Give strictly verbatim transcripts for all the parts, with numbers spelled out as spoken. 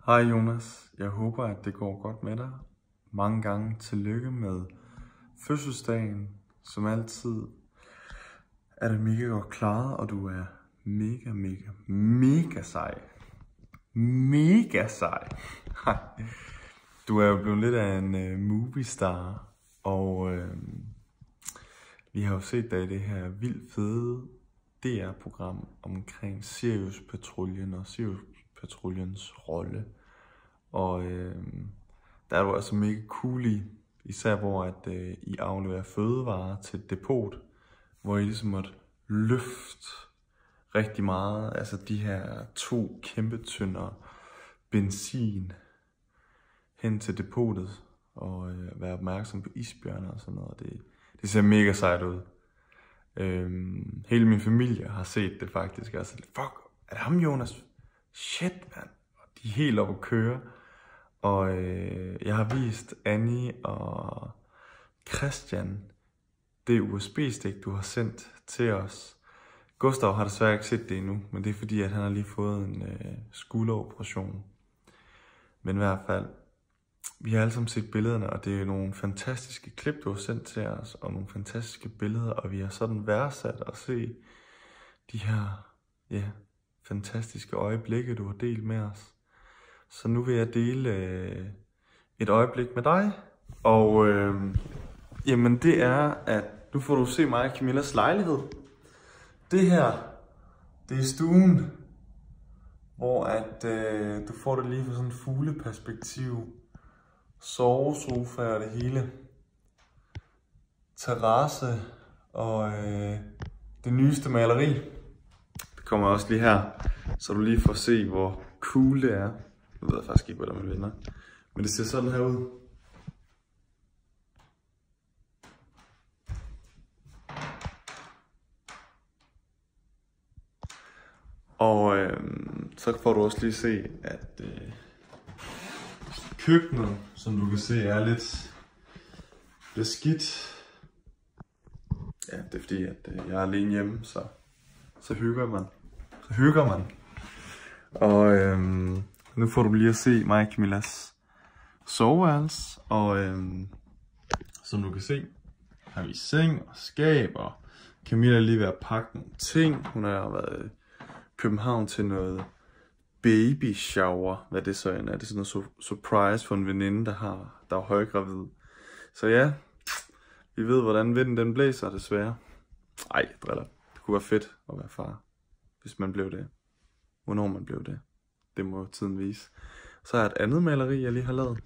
Hej Jonas, jeg håber at det går godt med dig. Mange gange tillykke med fødselsdagen. Som altid er det mega godt klaret, og du er mega, mega, mega sej. Mega sej. Du er jo blevet lidt af en uh, movie star, og uh, vi har jo set dig i det her vildt fede D R-program omkring Sirius Patruljen og Sirius Patruljens rolle. Og øh, der er du altså mega cool i, især hvor at øh, I afleverer fødevarer til et depot, hvor I ligesom måtte løfte rigtig meget, altså de her to kæmpe tønder benzin hen til depotet, og øh, være opmærksom på isbjørne og sådan noget. Det, det ser mega sejt ud. Øhm, hele min familie har set det faktisk, altså fuck, er det ham Jonas? Shit mand, de er helt oppe at køre. Og øh, jeg har vist Annie og Christian det U S B-stik, du har sendt til os. Gustav har desværre ikke set det endnu, men det er fordi, at han har lige fået en øh, skulderoperation. Men i hvert fald, vi har alle sammen set billederne, og det er nogle fantastiske klip, du har sendt til os, og nogle fantastiske billeder, og vi har sådan værdsat at se de her ja, fantastiske øjeblikke, du har delt med os. Så nu vil jeg dele øh, et øjeblik med dig, og øh, jamen det er, at nu får du se mig og Camillas lejlighed. Det her, det er stuen, hvor at øh, du får det lige fra sådan et fugleperspektiv. Sovesofa og det hele. Terrasse og øh, det nyeste maleri. Det kommer også lige her, så du lige får se, hvor cool det er. Jeg ved faktisk ikke, hvordan man vinder. Men det ser sådan her ud. Og øh, så får du også lige se, at øh, køkkenet, som du kan se, er lidt, lidt skidt. Ja, det er fordi, at øh, jeg er alene hjemme, så, så hygger man. Så hygger man. Og øh, nu får du lige at se mig og Camillas soveværelse. Og øh, som du kan se, har vi seng og skab, og Camilla er lige ved at pakke nogle ting. Hun har været i København til noget baby shower, hvad det så end er. Det er sådan noget surprise for en veninde, der har der er højgravid. Så ja, vi ved hvordan vinden den blæser desværre. Ej, driller. Det kunne være fedt at være far, hvis man blev det. Hvornår man blev det, det må tiden vise. Så er et andet maleri, jeg lige har lavet.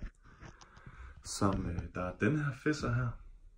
Som øh, der er den her fisser her.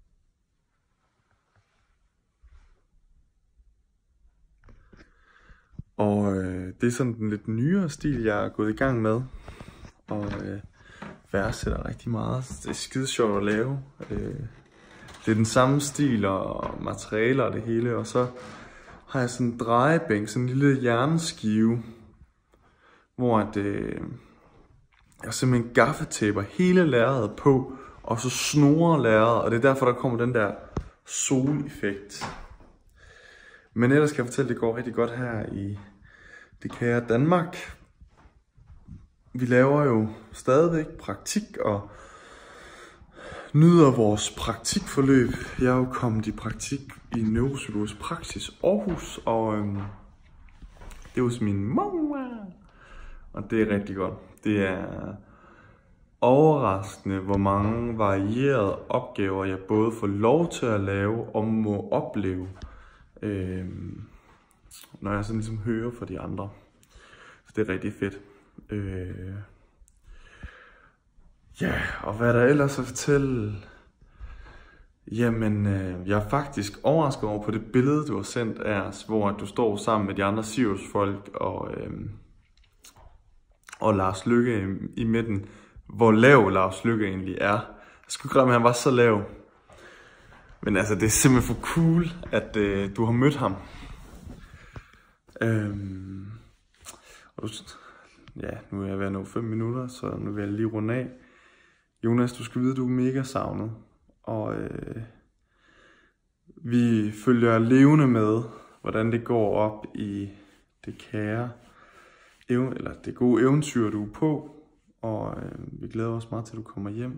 Og øh, det er sådan den lidt nyere stil, jeg er gået i gang med. Og øh, værdsætter rigtig meget. Det er skide sjovt at lave. Øh, det er den samme stil og materialer og det hele. Og så har jeg sådan en drejebænk, sådan en lille jernskive. Hvor at, øh, jeg simpelthen gaffetaper hele lærredet på. Og så snorer lærredet. Og det er derfor, der kommer den der soleffekt. Men ellers kan jeg fortælle, at det går rigtig godt her i det kære Danmark. Vi laver jo stadigvæk praktik og nyder vores praktikforløb. Jeg er jo kommet i praktik i Neuropsykologisk Praksis Aarhus, og øhm, det er hos min mor. Og det er rigtig godt. Det er overraskende, hvor mange varierede opgaver jeg både får lov til at lave og må opleve. Øhm, når jeg sådan ligesom hører fra de andre. Så det er rigtig fedt. Øh, ja, og hvad der ellers at fortælle? Jamen, øh, jeg er faktisk overrasket over på det billede, du har sendt af os, hvor du står sammen med de andre Sirius-folk og, øh, og Lars Lykke i, i midten. Hvor lav Lars Lykke egentlig er. Jeg skulle ikke glemme, at han var så lav. Men altså, det er simpelthen for cool, at øh, du har mødt ham. Øhm, og du, ja, nu er jeg ved at nå fem minutter, så nu vil jeg lige runde af. Jonas, du skal vide, at du er mega savnet. Og øh, vi følger levende med, hvordan det går op i det kære eller det gode eventyr, du er på, og øh, vi glæder os meget til, at du kommer hjem.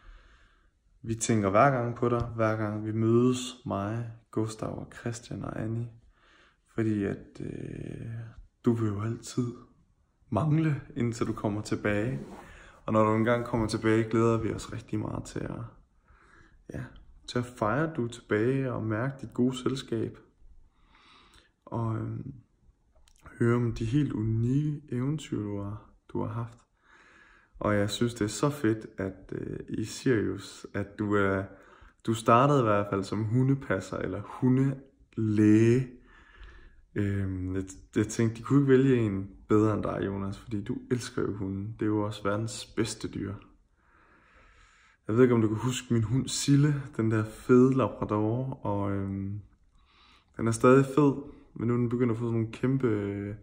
Vi tænker hver gang på dig, hver gang vi mødes, mig, Gustav og Christian og Annie, fordi at øh, du vil jo altid mangle, indtil du kommer tilbage. Og når du engang kommer tilbage, glæder vi os rigtig meget til at, ja, til at fejre, at du er tilbage og mærke dit gode selskab. Og øh, høre om de helt unikke eventyr, du har, du har haft. Og jeg synes, det er så fedt, at øh, i Sirius, at du, er, du startede i hvert fald som hundepasser eller hundelæge. Øh, jeg, jeg tænkte, de kunne ikke vælge en bedre end dig, Jonas, fordi du elsker jo hunden. Det er jo også verdens bedste dyr. Jeg ved ikke, om du kan huske min hund Sille, den der fede labrador, og øh, den er stadig fed, men nu er den begyndt at få sådan nogle kæmpe øh,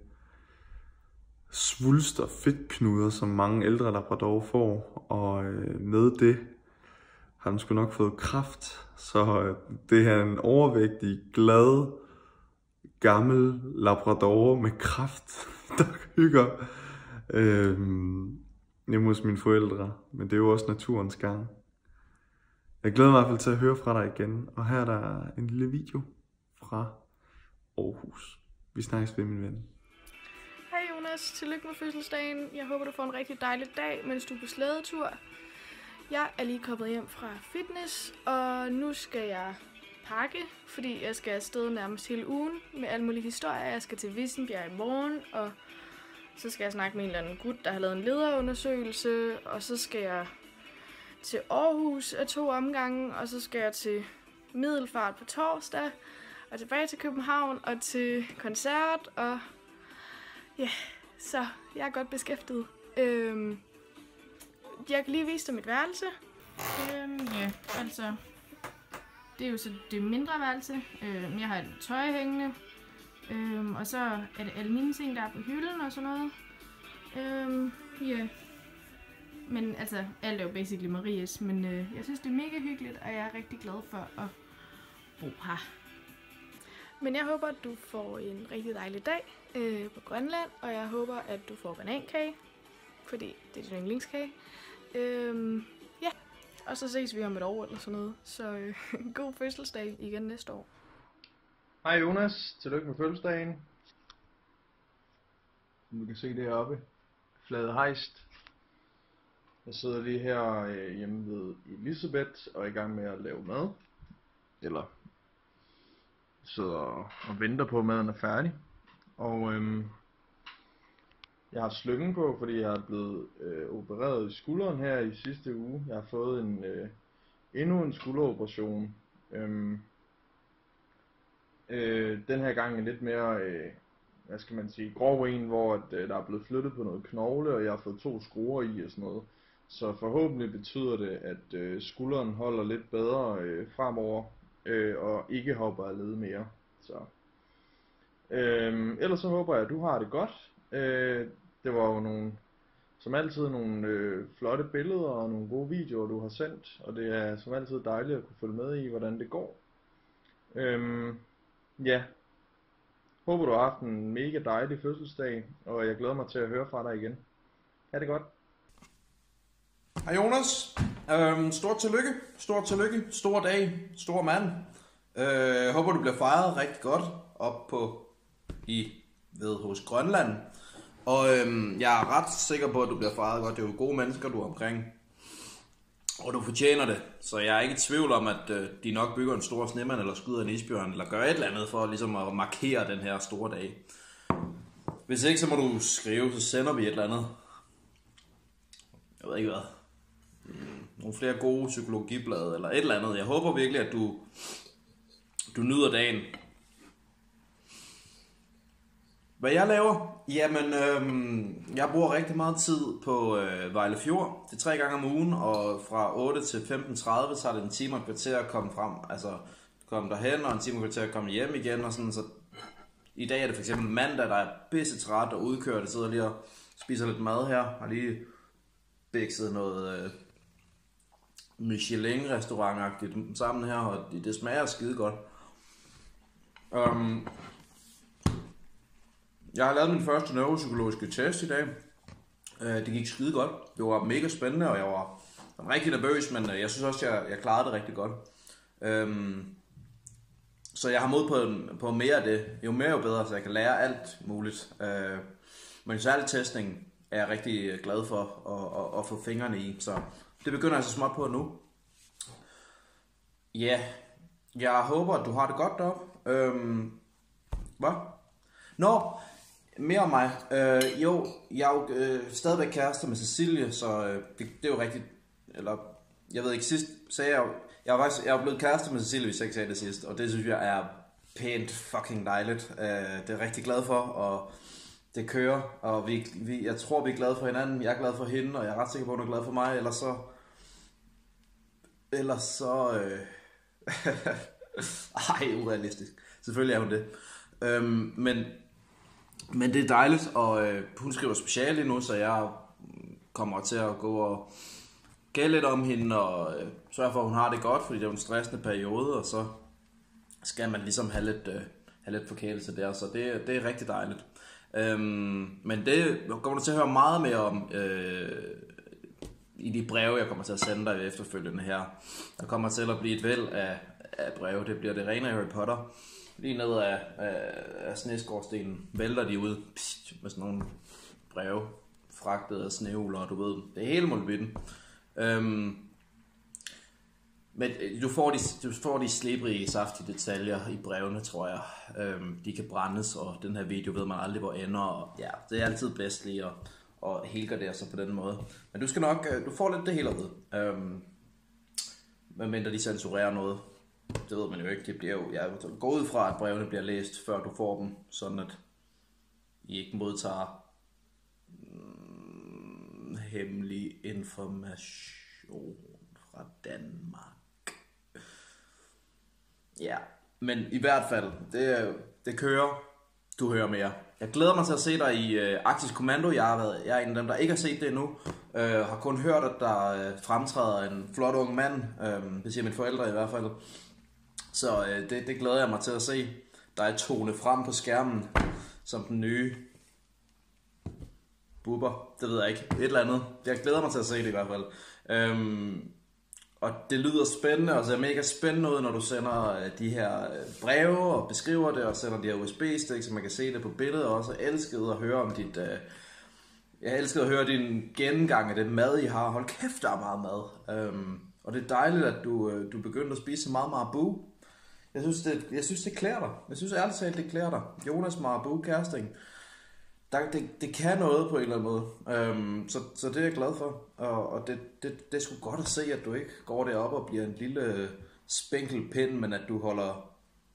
svulster, fedtknuder, som mange ældre labradorer får, og øh, med det har den sgu nok fået kræft, så øh, det er en overvægtig, glad, gammel labrador med kræft, der hygger øh, hjemme hos mine forældre, men det er jo også naturens gang. Jeg glæder mig i hvert fald til at høre fra dig igen, og her er der en lille video fra Aarhus. Vi snakkes ved, min ven. Hej Jonas, tillykke med fødselsdagen. Jeg håber, du får en rigtig dejlig dag, mens du er på slædetur. Jeg er lige kommet hjem fra fitness, og nu skal jeg pakke, fordi jeg skal afsted nærmest hele ugen med alle mulige historier. Jeg skal til Vissenbjerg i morgen, og så skal jeg snakke med en eller anden gut, der har lavet en lederundersøgelse, og så skal jeg til Aarhus af to omgange, og så skal jeg til Middelfart på torsdag, og tilbage til København og til koncert, og ja, så jeg er godt beskæftiget. Øhm, jeg kan lige vise dig mit værelse. Øhm, ja, altså, det er jo så det mindre værelse. Øhm, jeg har et tøj hængende, øhm, og så er det alle mine ting, der er på hylden og sådan noget. Øhm, ja. Men altså, alt er jo basically Maries, men øh, jeg synes, det er mega hyggeligt, og jeg er rigtig glad for at bo her. Men jeg håber, at du får en rigtig dejlig dag øh, på Grønland, og jeg håber, at du får banankage, fordi det er din yndlingskage. Øhm, ja, og så ses vi om et år eller sådan noget, så øh, god fødselsdag igen næste år. Hej Jonas, tillykke med fødselsdagen. Som du kan se deroppe, Flade Hejst. Jeg sidder lige her øh, hjemme ved Elisabeth og er i gang med at lave mad. Eller sidder og venter på, at maden er færdig. Og øhm, jeg har slyngen på, fordi jeg er blevet øh, opereret i skulderen her i sidste uge. Jeg har fået en øh, endnu en skulderoperation. Øhm, øh, den her gang er lidt mere, øh, hvad skal man sige, grov en, hvor at, øh, der er blevet flyttet på noget knogle, og jeg har fået to skruer i og sådan noget. Så forhåbentlig betyder det, at øh, skulderen holder lidt bedre øh, fremover, øh, og ikke hopper af led mere. Så. Øh, ellers så håber jeg, at du har det godt. Øh, det var jo nogle, som altid nogle øh, flotte billeder og nogle gode videoer, du har sendt, og det er som altid dejligt at kunne følge med i, hvordan det går. Øh, ja, håber du har haft en mega dejlig fødselsdag, og jeg glæder mig til at høre fra dig igen. Ha' det godt. Hej Jonas, øhm, stort tillykke, stort tillykke, stor dag, stor mand. Øh, håber du bliver fejret rigtig godt op på i ved hos Grønland. Og øhm, jeg er ret sikker på, at du bliver fejret godt. Det er jo gode mennesker, du er omkring. Og du fortjener det. Så jeg er ikke i tvivl om, at øh, de nok bygger en stor snemand, eller skyder en isbjørn, eller gør et eller andet for ligesom at markere den her store dag. Hvis ikke, så må du skrive, så sender vi et eller andet. Jeg ved ikke hvad. Nogle flere gode psykologiblade eller et eller andet. Jeg håber virkelig, at du, du nyder dagen. Hvad jeg laver? Jamen, øhm, jeg bruger rigtig meget tid på øh, Vejle Fjord. Det er tre gange om ugen, og fra otte til femten tredive tager det en time og et kvarter at komme frem. Altså, komme derhen, og en time og et kvarter at komme hjem igen. Og sådan, så i dag er det for eksempel mandag, der er pisse træt og udkørt. Jeg sidder lige og spiser lidt mad her. Har lige bækset noget øh, Michelin-restaurant-agtigt sammen her, og det, det smager skide godt. Um, Jeg har lavet min første neuropsykologiske test i dag. Det gik skide godt. Det var mega spændende, og jeg var rigtig nervøs, men jeg synes også, jeg, jeg klarede det rigtig godt. Øhm, så jeg har mod på, på mere af det. Jo mere jo bedre, så jeg kan lære alt muligt. Øh, men særlig testning er jeg rigtig glad for at, at, at få fingrene i. Så det begynder jeg så småt på nu. Ja, yeah. Jeg håber, at du har det godt deroppe. Øhm, hvad? Nå, mere om mig. Øh, jo, jeg er jo øh, stadigvæk kærester med Cecilie, så øh, det, det er jo rigtigt. Eller, jeg ved ikke, sidst sagde jeg jo, jeg var faktisk, jeg er blevet kærester med Cecilie, hvis jeg ikke sagde det sidst, og det synes jeg er pænt fucking dejligt. Øh, det er jeg rigtig glad for, og det kører, og vi, vi, jeg tror, vi er glade for hinanden. Jeg er glad for hende, og jeg er ret sikker på, at hun er glad for mig, ellers så... Ellers så... Øh... Ej, urealistisk. Selvfølgelig er hun det. Øhm, men, men det er dejligt, og øh, hun skriver special lige nu, så jeg kommer til at gå og gælde lidt om hende, og øh, sørge for, at hun har det godt, fordi det er en stressende periode, og så skal man ligesom have lidt, øh, have lidt forkælelse der, så det, det er rigtig dejligt. Øhm, men det kommer du til at høre meget mere om øh, i de breve, jeg kommer til at sende dig efterfølgende her. Der kommer til at blive et væld af, af breve. Det bliver det rene Harry Potter. Lige ned af, af, af sneskorstenen vælter de ud pst, med sådan nogle breve fragtet af snehugler, du ved. Det er hele muligheden. Øhm, men du får de, du får de slibrige, saftige detaljer i brevene, tror jeg. Øhm, de kan brændes, og den her video ved man aldrig, hvor ender. Og ja, det er altid bedst lige at, at helgardere sig på den måde. Men du skal nok, du får lidt det hele ved. Øhm, medmindre de censurerer noget. Det ved man jo ikke. Det bliver jo, jeg går ud fra, at brevene bliver læst, før du får dem, sådan at I ikke modtager mm, hemmelig information fra Danmark. Ja, men i hvert fald, det, det kører. Du hører mere. Jeg glæder mig til at se dig i øh, Arktisk Kommando. Jeg, har været, jeg er en af dem, der ikke har set det endnu. Øh, har kun hørt, at der øh, fremtræder en flot ung mand. Øh, det siger mine forældre i hvert fald. Så øh, det, det glæder jeg mig til at se. Der er tone frem på skærmen som den nye Bubber. Det ved jeg ikke. Et eller andet. Jeg glæder mig til at se det i hvert fald. Øhm, og det lyder spændende, og ser mega spændende ud, når du sender de her breve og beskriver det, og sender de her U S B-stik, så man kan se det på billedet, og også elskede at høre om dit... Øh, jeg elskede at høre din gennemgang af den mad, I har. Hold kæft, der er meget mad. Øhm, og det er dejligt, at du, øh, du begyndte at spise så meget Marabu. Jeg synes, det, jeg synes, det klæder dig. Jeg synes ærligt talt, det klæder dig. Jonas Marabu Kersting. Der, det, det kan noget på en eller anden måde. Øhm, så, så det er jeg glad for. Og, og det, det, det er sgu godt at se, at du ikke går derop og bliver en lille spinkel pind, men at du holder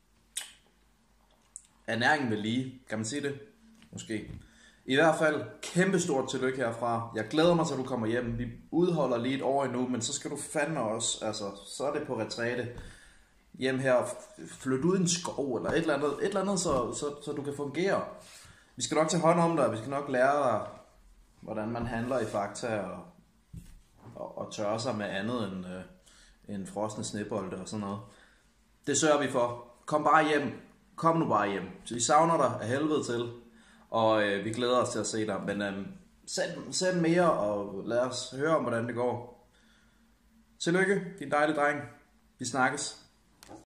ernæringen ved lige. Kan man sige det? Måske. I hvert fald, kæmpe stort tillykke herfra. Jeg glæder mig til, at du kommer hjem. Vi udholder lige et år endnu, men så skal du fandme også, altså, så er det på retræte. Hjem her, flytte ud i en skov, eller et eller andet, et eller andet så, så, så du kan fungere. Vi skal nok tage hånd om dig, vi skal nok lære dig, hvordan man handler i Fakta, og, og, og tørre sig med andet end, øh, end frosne snebolde og sådan noget. Det sørger vi for. Kom bare hjem. Kom nu bare hjem. Så vi savner dig af helvede til, og øh, vi glæder os til at se dig. Men øh, send, send mere, og lad os høre om, hvordan det går. Tillykke, din dejlige dreng. Vi snakkes.